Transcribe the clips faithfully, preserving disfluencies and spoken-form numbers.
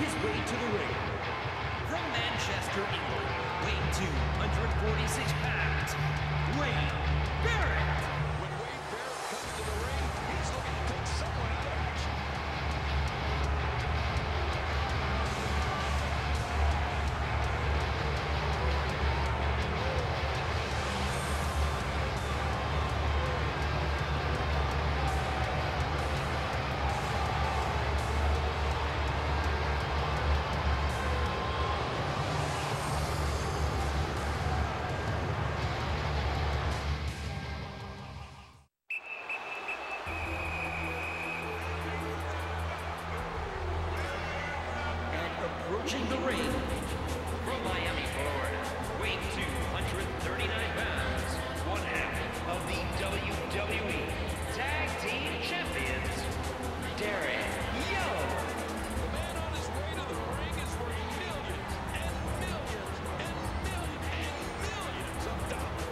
his way to the ring. From Manchester, England, weighing two hundred forty-six pounds, Wade Barrett. When Wade Barrett comes to the ring, he's looking to take someone out of action. Approaching the ring, from Miami, Florida, weighing two hundred thirty-nine pounds, one half of the W W E Tag Team Champions, Darren. The man on his way to the ring is worth millions and millions and millions and millions of dollars.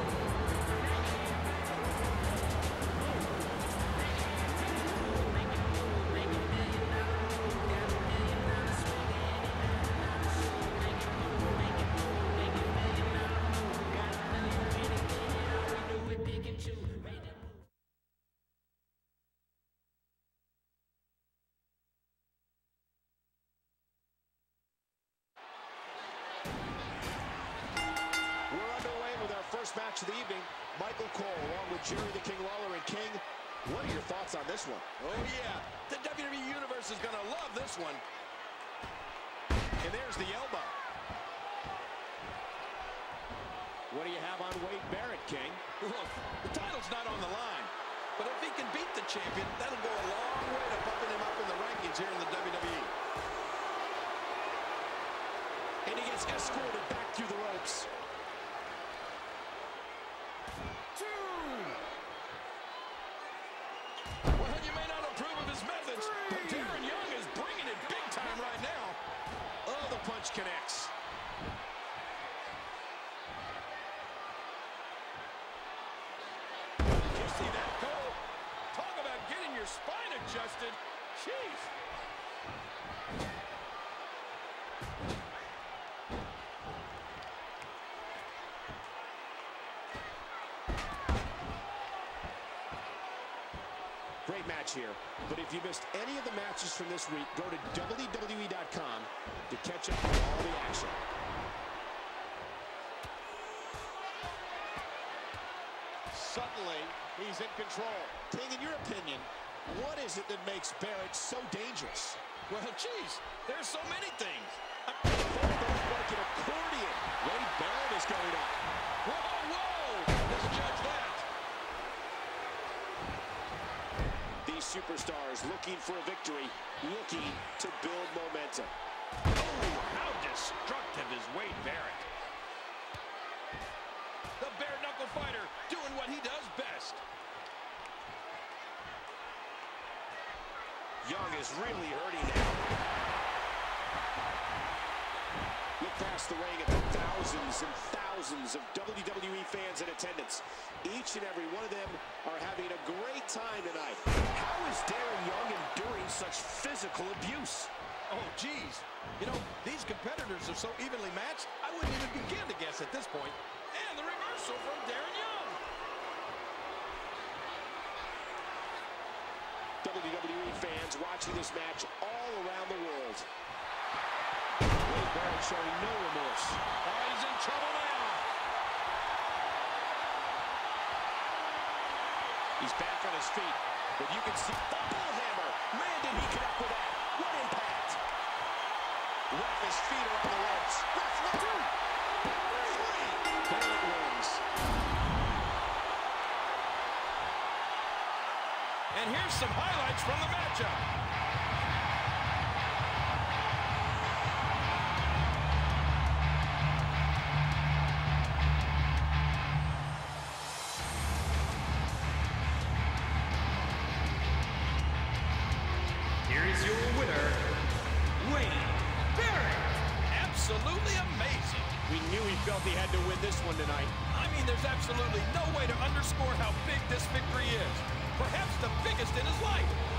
First match of the evening, Michael Cole along with Jerry the King Lawler. And King, what are your thoughts on this one? Oh yeah, the W W E Universe is going to love this one. And there's the elbow. What do you have on Wade Barrett, King? Look, the title's not on the line, but if he can beat the champion, that'll go a long way to bumping him up in the rankings here in the W W E. And he gets escorted back through the ropes. Well, you may not approve of his methods, but Darren Young is bringing it big time right now. Oh, the punch connects. You see that, Cole? Talk about getting your spine adjusted. Jeez. Great match here, but if you missed any of the matches from this week, go to W W E dot com to catch up on all the action. Suddenly, he's in control. King, in your opinion, what is it that makes Barrett so dangerous? Well, geez, there's so many things. I mean, like an accordion. Wade Barrett is going up. Whoa, whoa! Let's judge that. These superstars looking for a victory, looking to build momentum. Oh, how destructive is Wade Barrett. The bare-knuckle fighter doing what he does best. Young is really hurting now. Look past the ring at the thousands and thousands of W W E fans in attendance. Each and every one of them are having a great time tonight. How is Darren Young enduring such physical abuse? Oh, geez. You know, these competitors are so evenly matched, I wouldn't even begin to guess at this point. And the reversal from Darren Young. W W E fans watching this match all around the world. Wade Barrett showing no remorse. Oh, he's in trouble now. He's back on his feet, but you can see the bullhammer. Man, did he connect with that. What impact. Wrap his feet around the ropes. That's one, two, three. Barrett wins. And here's some highlights from the matchup. Here is your winner, Wade Barrett. Absolutely amazing. We knew he felt he had to win this one tonight. I mean, there's absolutely no way to underscore how big this victory is. Perhaps the biggest in his life.